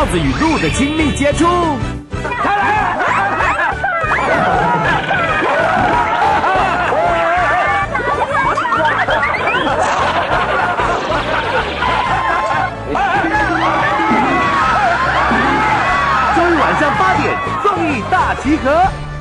耗子与鹿的亲密接触。周日晚上8点，综艺大集合。